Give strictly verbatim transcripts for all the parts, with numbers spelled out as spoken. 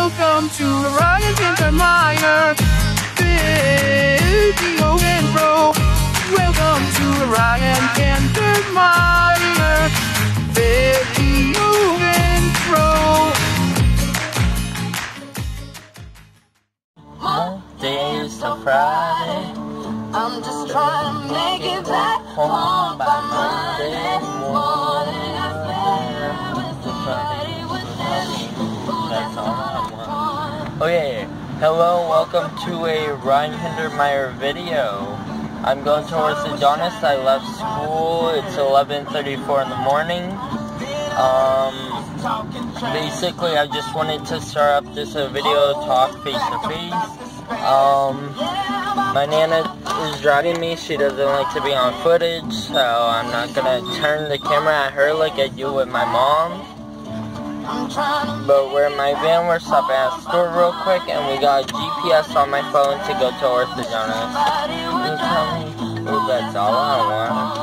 Welcome to the Ryan Hintermeyer Video Intro. Welcome to the Ryan Hintermeyer Video Intro. Monday is a Friday. I'm just trying to make it back home by Monday morning. I swear I was ready with this. That's all I want. Okay, hello, welcome to a Ryan Hintermeyer video. I'm going to orthodontist. I left school. It's eleven thirty-four in the morning. Um, basically, I just wanted to start up this uh, video talk face to face. Um, my Nana is driving me. She doesn't like to be on footage, so I'm not gonna turn the camera at her like I do with my mom. But we're in my van. We're stopping at a store real quick, and we got a G P S on my phone to go to orthodontist. You tell me, ooh, that's all I want.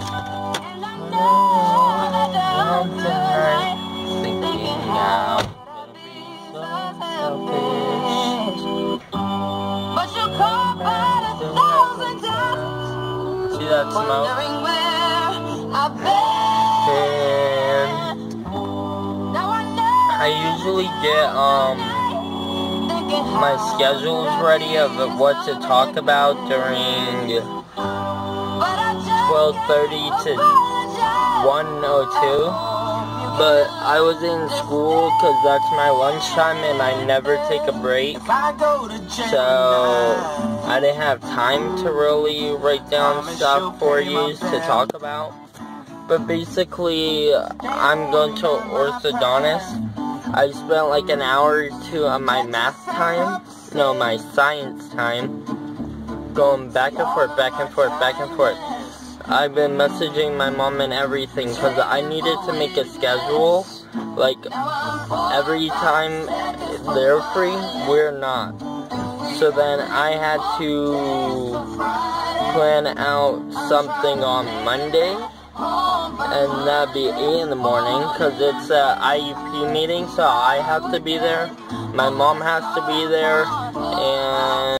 Home tonight, thinking now. Gonna be so selfish. But you call back a thousand times. See that smoke? Wondering where I've been. And Now I know I usually get um my schedules ready of what to talk about during twelve thirty to one oh two. But I was in school because that's my lunchtime and I never take a break. So I didn't have time to really write down stuff for you to talk about. But basically, I'm going to orthodontist. I spent like an hour or two on my math time, no, my science time, going back and forth, back and forth, back and forth. I've been messaging my mom and everything because I needed to make a schedule. Like, every time they're free, we're not. So then I had to plan out something on Monday. And that'd be eight in the morning because it's a I U P meeting, so I have to be there. My mom has to be there, and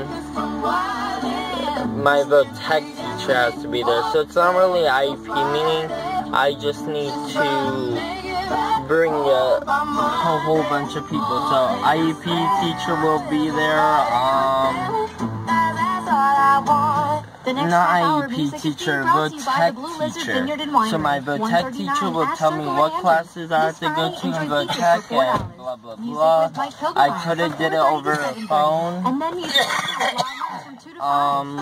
my VOTEC teacher has to be there. So it's not really an I U P meeting. I just need to bring a, a whole bunch of people. So I U P teacher will be there. Um. Not I U P teacher, VOTEC teacher. So my VOTEC teacher will tell me what classes I have to go to in VOTEC and blah blah blah. I could have did it over the phone. Um,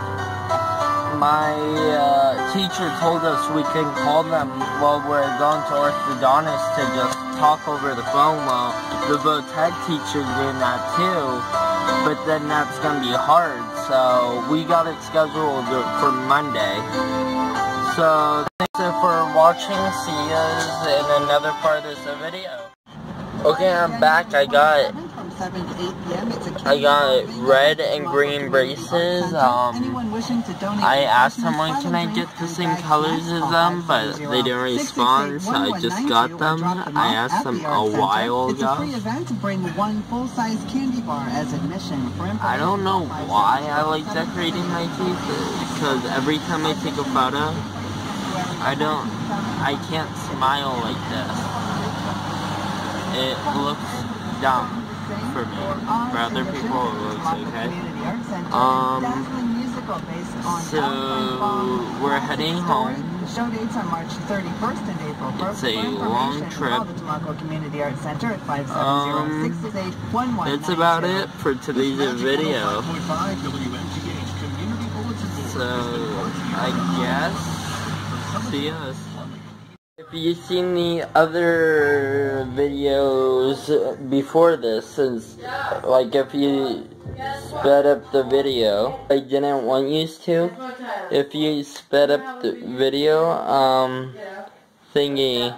my uh, teacher told us we can call them while we're going to orthodontist to just talk over the phone. Well, the VOTEC teacher's doing that too, but then that's gonna be hard. So we got it scheduled for Monday. So thanks for watching. See you in another part of this video. Okay, I'm back. I got I got red and green braces. Um, I asked someone, can I get the same colors as them, but they didn't respond, so I just got them. I asked them a while ago. I don't know why I like decorating my teeth, because every time I take a photo, I don't, I can't smile like this. It looks dumb. For me. For other people, it looks okay. Um, so, we're heading home. It's a long trip. Um, that's about it for today's video. So, I guess, see us. If you've seen the other videos before this, since, like, if you sped up the video, I didn't want you to, if you sped up the video, um, thingy,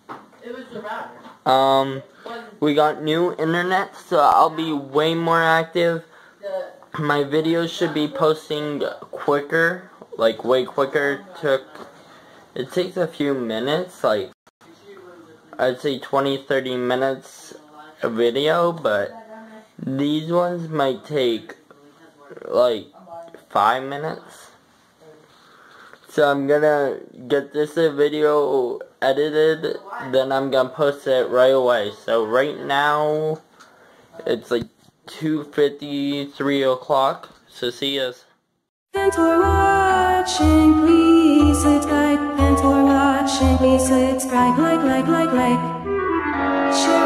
um, we got new internet, so I'll be way more active. My videos should be posting quicker, like, way quicker. Took It takes a few minutes, like, I'd say twenty, thirty minutes a video, but these ones might take like five minutes. So I'm gonna get this video edited, then I'm gonna post it right away. So right now, it's like two fifty, three o'clock, so see us. Thanks for watching, please subscribe. Thanks for watching, please subscribe, like, like, like, like. Share